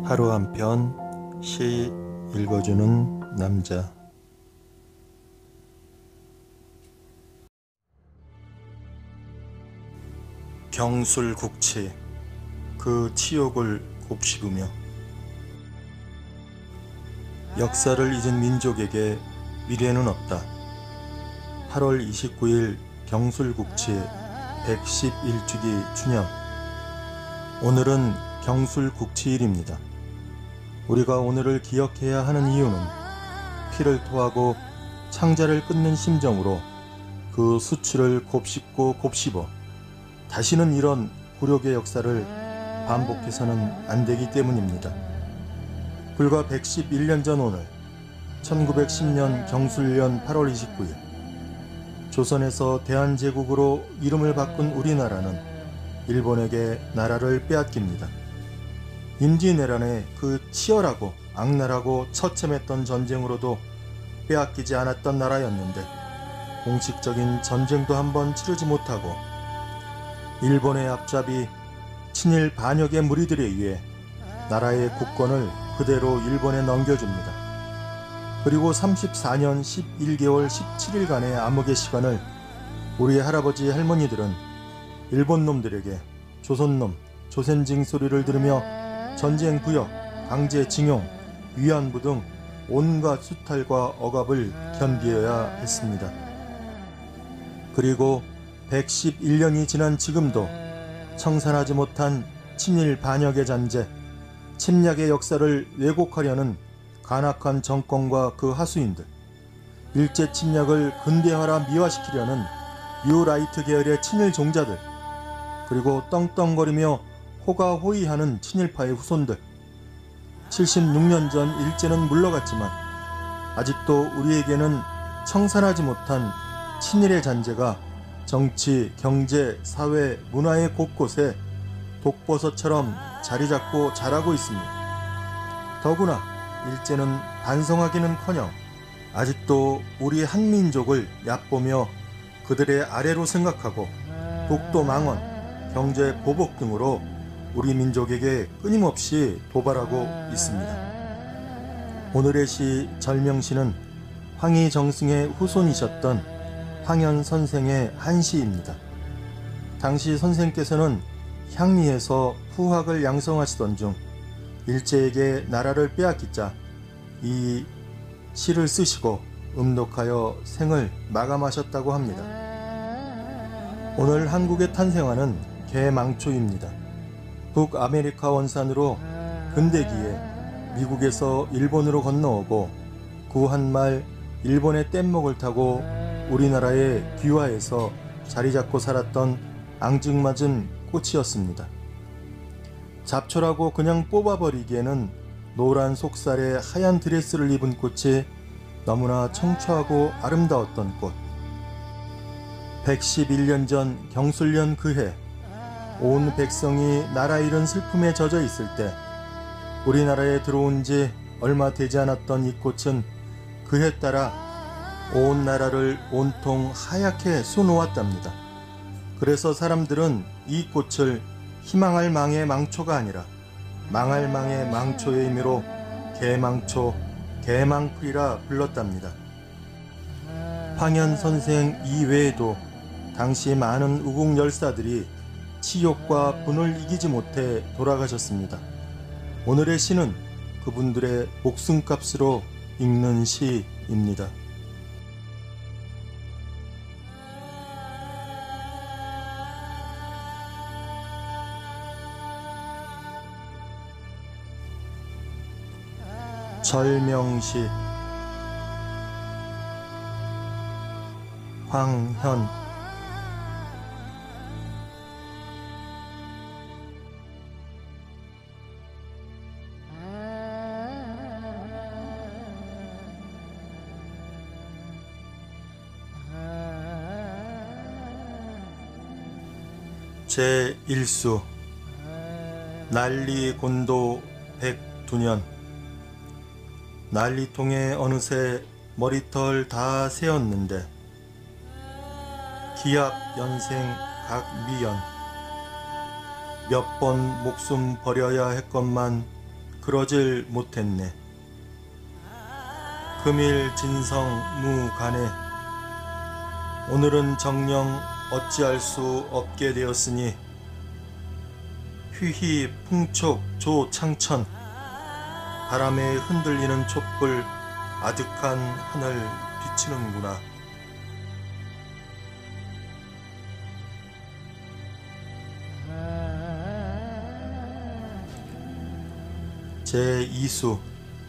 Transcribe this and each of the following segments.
하루 한 편 시 읽어주는 남자. 경술국치, 그 치욕을 곱씹으며. 역사를 잊은 민족에게 미래는 없다. 8월 29일 경술국치 111주기 추념. 오늘은 경술국치일입니다. 우리가 오늘을 기억해야 하는 이유는 피를 토하고 창자를 끊는 심정으로 그 수치를 곱씹고 곱씹어 다시는 이런 굴욕의 역사를 반복해서는 안 되기 때문입니다. 불과 111년 전 오늘, 1910년 경술년 8월 29일, 조선에서 대한제국으로 이름을 바꾼 우리나라는 일본에게 나라를 빼앗깁니다. 임진왜란의 그 치열하고 악랄하고 처참했던 전쟁으로도 빼앗기지 않았던 나라였는데, 공식적인 전쟁도 한번 치르지 못하고 일본의 앞잡이 친일 반역의 무리들에 의해 나라의 국권을 그대로 일본에 넘겨줍니다. 그리고 34년 11개월 17일간의 암흑의 시간을 우리 할아버지 할머니들은 일본 놈들에게 조선놈, 조센징 소리를 들으며 전쟁 부역, 강제 징용, 위안부 등 온갖 수탈과 억압을 견디어야 했습니다. 그리고 111년이 지난 지금도 청산하지 못한 친일 반역의 잔재, 침략의 역사를 왜곡하려는 간악한 정권과 그 하수인들, 일제 침략을 근대화라 미화시키려는 뉴라이트 계열의 친일 종자들, 그리고 떵떵거리며 호가호위하는 친일파의 후손들. 76년 전 일제는 물러갔지만 아직도 우리에게는 청산하지 못한 친일의 잔재가 정치, 경제, 사회, 문화의 곳곳에 독버섯처럼 자리잡고 자라고 있습니다. 더구나 일제는 반성하기는커녕 아직도 우리 한민족을 얕보며 그들의 아래로 생각하고 독도 망언, 경제 보복 등으로 우리 민족에게 끊임없이 도발하고 있습니다. 오늘의 시 절명시는 황희정승의 후손이셨던 황현 선생의 한 시입니다. 당시 선생께서는 향리에서 후학을 양성하시던 중 일제에게 나라를 빼앗기자 이 시를 쓰시고 음독하여 생을 마감하셨다고 합니다. 오늘 한국에 탄생하는 개망초입니다. 북아메리카 원산으로 근대기에 미국에서 일본으로 건너오고 구한말 일본의 뗏목을 타고 우리나라에 귀화해서 자리잡고 살았던 앙증맞은 꽃이었습니다. 잡초라고 그냥 뽑아버리기에는 노란 속살에 하얀 드레스를 입은 꽃이 너무나 청초하고 아름다웠던 꽃. 111년 전 경술년 그해, 온 백성이 나라 잃은 슬픔에 젖어 있을 때 우리나라에 들어온 지 얼마 되지 않았던 이 꽃은 그해 따라 온 나라를 온통 하얗게 수놓았답니다. 그래서 사람들은 이 꽃을 희망할 망의 망초가 아니라 망할 망의 망초의 의미로 개망초, 개망풀이라 불렀답니다. 황현 선생 이외에도 당시 많은 우국 열사들이 치욕과 분을 이기지 못해 돌아가셨습니다. 오늘의 시는 그분들의 목숨값으로 읽는 시입니다. 절명시. 황현. 제1수. 난리 곤도 102년. 난리통에 어느새 머리털 다 세었는데 기약 연생 각 미연 몇 번 목숨 버려야 했건만 그러질 못했네. 금일 진성 무간에 오늘은 정녕 어찌할 수 없게 되었으니 휘휘 풍촉 조창천 바람에 흔들리는 촛불 아득한 하늘 비치는구나. 제2수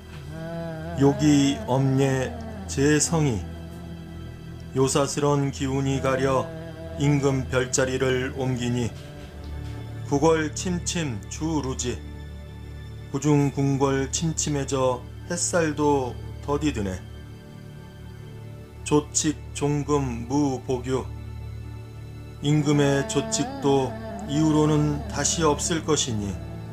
욕이 엄예 제성이 요사스런 기운이 가려 임금 별자리를 옮기니 구걸 침침 주루지 구중 궁궐 침침해져 햇살도 더디드네. 조칙 종금 무보규 임금의 조칙도 이후로는 다시 없을 것이니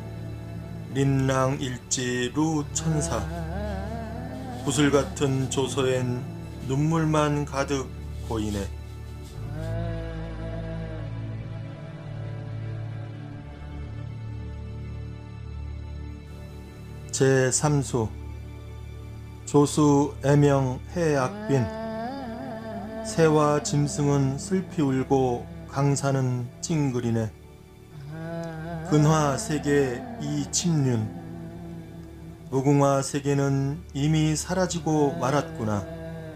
린랑 일지 루 천사 구슬 같은 조서엔 눈물만 가득 고이네. 제3수 조수 애명 해악빈 새와 짐승은 슬피 울고 강산은 찡그리네. 근화 세계 이침륜 무궁화 세계는 이미 사라지고 말았구나.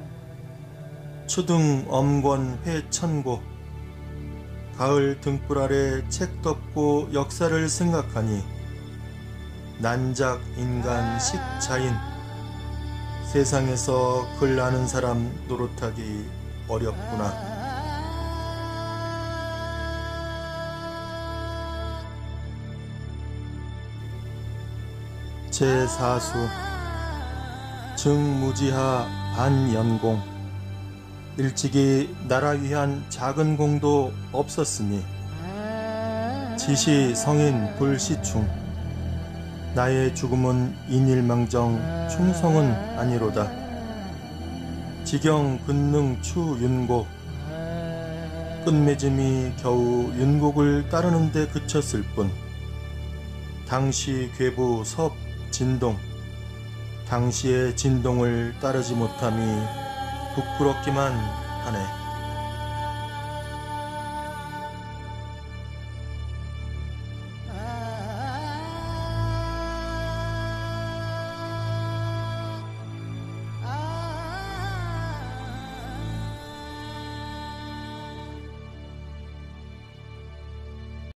추등 엄권 회천고 가을 등불 아래 책 덮고 역사를 생각하니 난작 인간 식자인 세상에서 글 아는 사람 노릇하기 어렵구나. 제4수 증무지하 반연공 일찍이 나라 위한 작은 공도 없었으니 지시 성인 불시충 나의 죽음은 인일망정 충성은 아니로다. 지경 근능 추윤곡 끝맺음이 겨우 윤곡을 따르는 데 그쳤을 뿐 당시 괴부 섭 진동 당시의 진동을 따르지 못함이 부끄럽기만 하네.